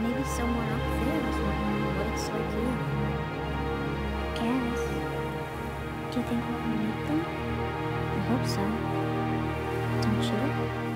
Maybe someone up there is wondering what it's like here. Guess. Do you think we'll meet them? I hope so. Don't you?